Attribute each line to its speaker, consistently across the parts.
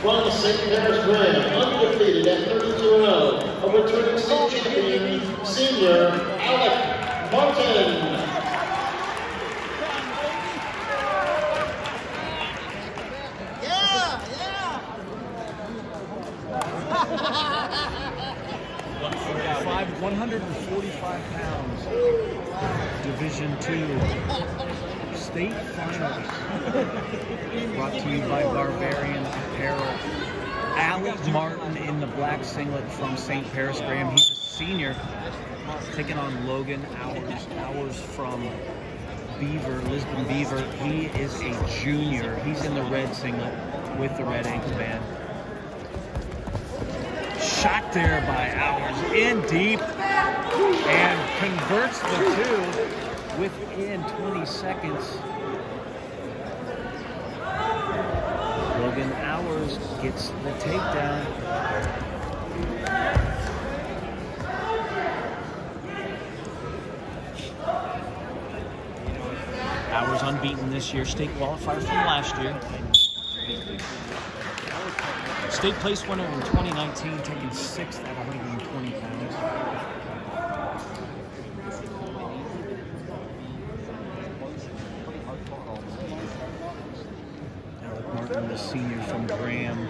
Speaker 1: From St. Paris Graham, undefeated at 32-0, a returning state champion, senior Alec Martin.
Speaker 2: Yeah!
Speaker 3: 145 pounds, Division II state finals, brought to you by Barbarian Apparel. Alec Martin in the black singlet from St. Paris Graham. He's a senior, taking on Logan Hours from Lisbon Beaver. He is a junior. He's in the red singlet with the red ankle band. Shot there by Hours, in deep, and converts the two within 20 seconds. Logan Hours gets the takedown. Hours unbeaten this year, state qualifier from last year. State place winner in 2019, taking 6th at 120 pounds. Alec Martin, the senior from Graham.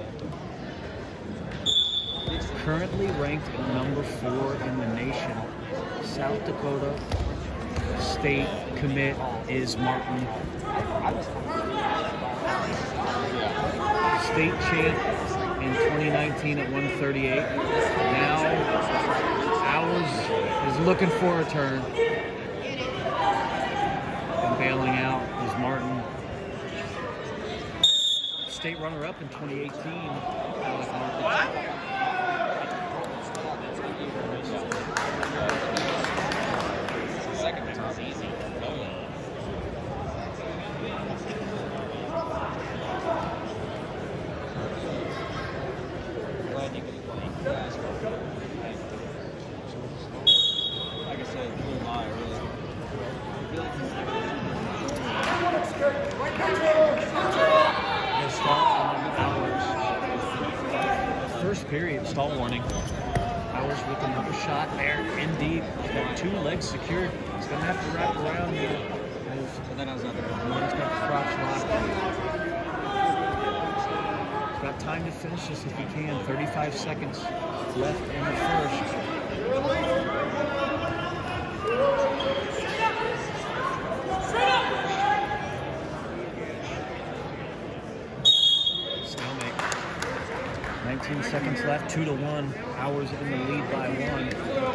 Speaker 3: Currently ranked number 4 in the nation. South Dakota state commit is Martin. State champ in 2019 at 138. Now Hours is looking for a turn. And bailing out is Martin. State runner-up in 2018. Alec Martin.
Speaker 4: Second match was easy. Like I said, blue lie, really.
Speaker 3: First period, stall warning. Hours with another shot there, in deep. He's got 2 legs secured. He's going to have to wrap around here.
Speaker 4: But then I was out there.
Speaker 3: One's got the crotch lock. He's got time to finish this if he can. 35 seconds left in the first. Stalemate. 19 seconds left, 2-1. Hours in the lead by 1.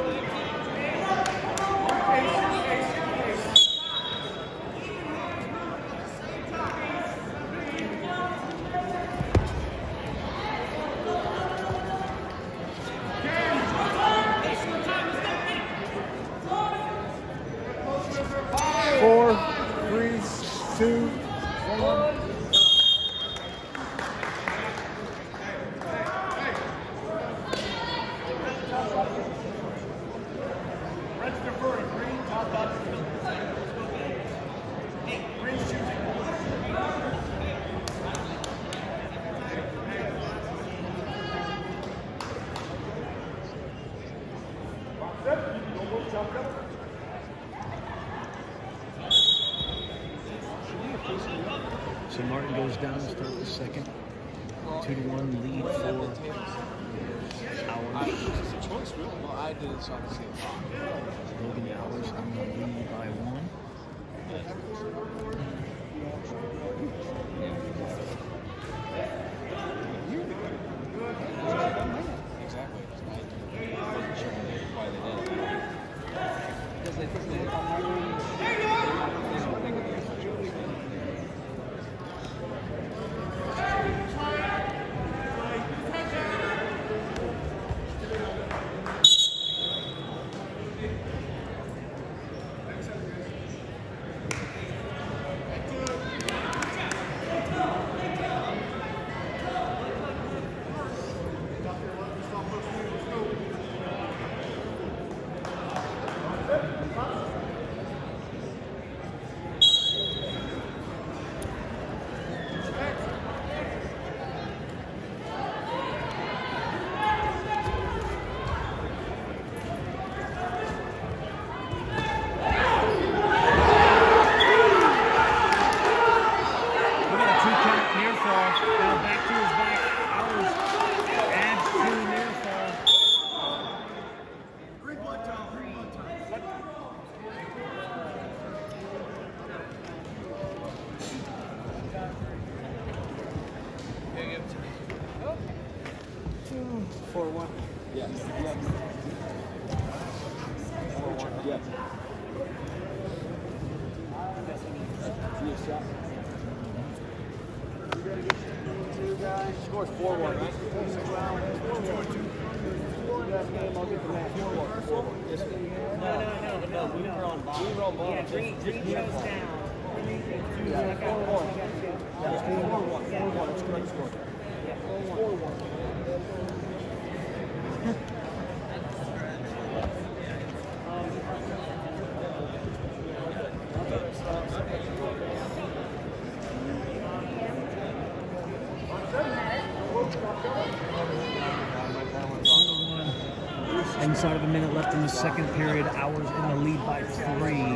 Speaker 3: So Martin goes down to start the second. 2-1 lead for Hours.
Speaker 4: Well, I did it so I could see it.
Speaker 3: Logan Hours on the lead by 1.
Speaker 4: Exactly. I wasn't sure why they did it. Because they think they didn't think of the officials. Score's 4-1, right? I'll get the match. 4-1. Yes, no. We were on bottom. We were on bottom.
Speaker 5: Yeah, three goes down.
Speaker 4: Yeah, 4-1. Yeah, it's 4-1. 4-1. That's correct score.
Speaker 5: Yeah,
Speaker 4: 4-1.
Speaker 3: Inside of a minute left in the second period. Ours in the lead by 3.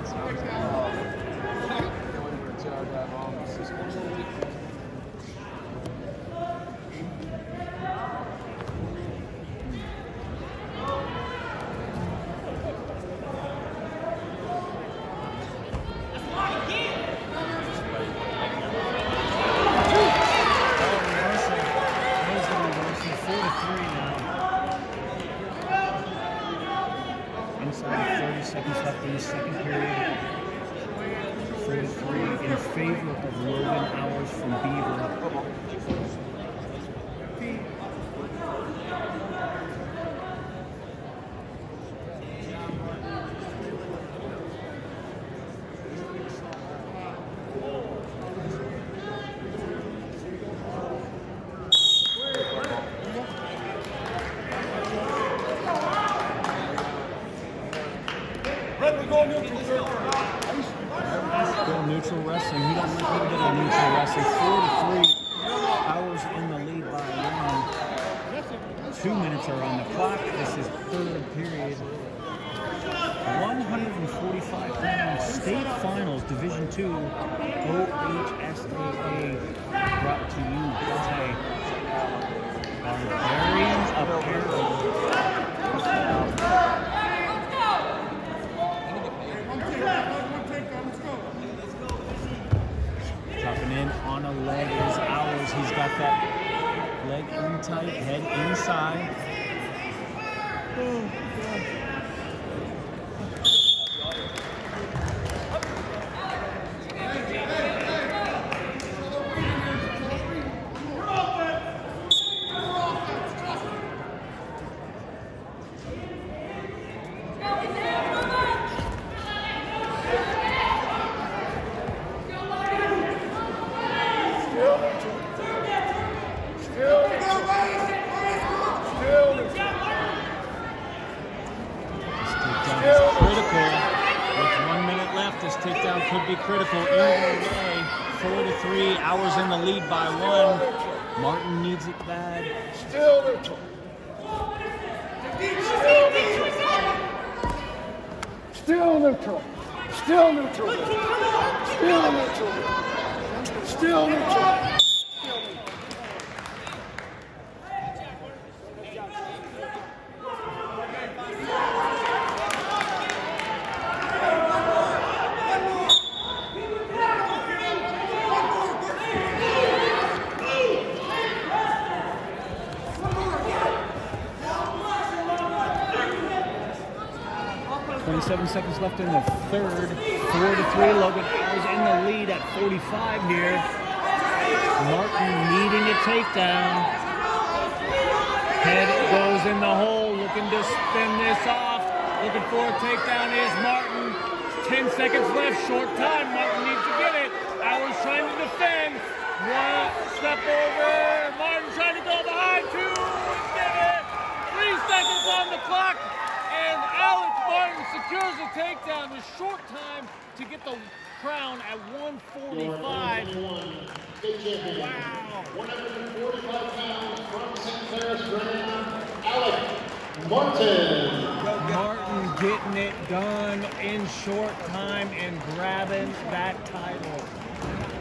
Speaker 3: Inside 30 seconds left in the second period. 4-3 in favor of Logan Hours from Beaver. Still neutral wrestling. He doesn't get a neutral wrestling. 4-3. Hours in the lead by 1. 2 minutes are on the clock. This is third period. 145 pound state finals, Division II, OHSAA, brought to you by Barbarian Apparel. Dropping in on a leg is Hours. He's got that leg in tight, head inside. Oh, God. 4-3, Hours in the lead by 1. Martin needs it bad.
Speaker 1: Still neutral.
Speaker 6: Still neutral. Still neutral. Still neutral. Still neutral.
Speaker 3: 27 seconds left in the third. 4-3. Logan Hours in the lead at 45 here. Martin needing a takedown. Head goes in the hole, looking to spin this off. Looking for a takedown is Martin. 10 seconds left, short time. Martin needs to get it. Hours trying to defend. One step over. Martin trying to go behind. 2. Get it. 3 seconds on the clock. And Alex Martin secures a takedown. A short time to get the crown at 145. Wow.
Speaker 1: 145 pounds from St. Clair's Grand, Alex Martin.
Speaker 3: Martin getting it done in short time and grabbing that title.